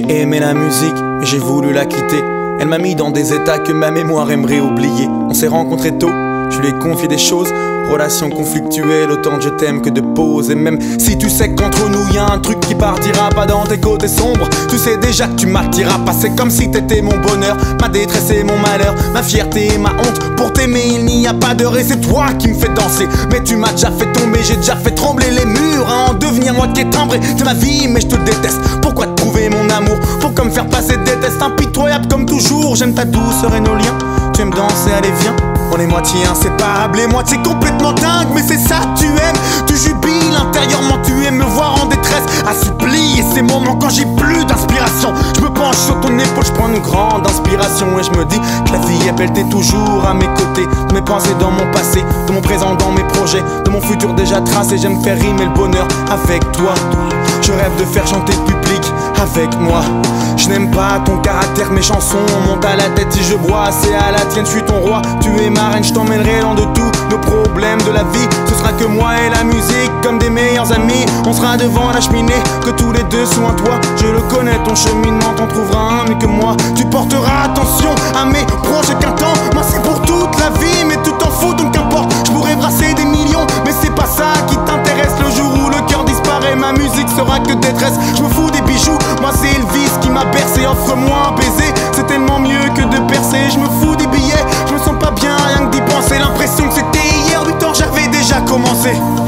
J'ai aimé la musique, mais j'ai voulu la quitter. Elle m'a mis dans des états que ma mémoire aimerait oublier. On s'est rencontrés tôt, je lui ai confié des choses. Relation conflictuelle, autant de je t'aime que de pause. Et même si tu sais qu'entre nous y'a un truc qui partira pas dans tes côtés sombres, tu sais déjà que tu m'attiras pas. C'est comme si t'étais mon bonheur, ma détresse et mon malheur, ma fierté et ma honte. Pour t'aimer il n'y a pas d'heure et c'est toi qui me fais danser. Mais tu m'as déjà fait tomber, j'ai déjà fait trembler les murs à en devenir moi qui est timbré. C'est ma vie mais je te déteste. Pourquoi te prouver mon amour? Faut me faire passer des tests impitoyables comme toujours. J'aime ta douceur et nos liens. Tu aimes danser, allez viens. On est moitié inséparables et moitié complètement dingue. Mais c'est ça tu aimes, tu jubiles intérieurement. Tu aimes me voir en détresse, assoupli. Et ces moments quand j'ai plus d'inspiration, je me penche sur ton épaule, je prends une grande inspiration. Et je me dis que la vie est belle, t'es toujours à mes côtés. De mes pensées dans mon passé, de mon présent dans mes projets, de mon futur déjà tracé. J'aime faire rimer le bonheur avec toi. Je rêve de faire chanter le public avec moi. Je n'aime pas ton caractère, mes chansons montent à la tête. Si je bois, c'est à la tienne, je suis ton roi. Tu es ma reine, je t'emmènerai loin de tous nos problèmes de la vie. Ce sera que moi et la musique, comme des meilleurs amis. On sera devant la cheminée, que tous les deux sous un toit. Je le connais, ton cheminement, t'en trouveras un mieux que moi. Tu porteras attention à mes projets qu'un temps. Moi c'est pour toute la vie, mais tu t'en fous donc qu'importe. Je pourrais brasser des millions, mais c'est pas ça qui t'intéresse. Le jour où le cœur disparaît, ma musique sera que détresse. Je me fous des bijoux, moi c'est Elvis qui m'a bercé. Offre-moi un baiser, c'est tellement mieux que de percer. Je me fous des billets, je me sens pas bien rien que d'y penser. L'impression que c'était hier, 8 ans j'avais déjà commencé.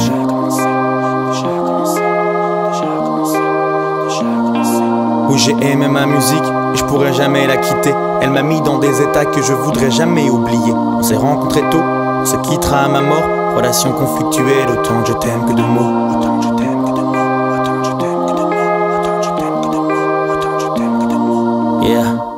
Oui, j'ai aimé ma musique et je pourrais jamais la quitter. Elle m'a mis dans des états que je voudrais jamais oublier. On s'est rencontrés tôt, on se quittera à ma mort. Relation conflictuelle, autant je t'aime que de mots. Autant je t'aime que de mots. Autant je t'aime que de mots. Autant je t'aime que de mots. Autant je t'aime que de mots. Yeah.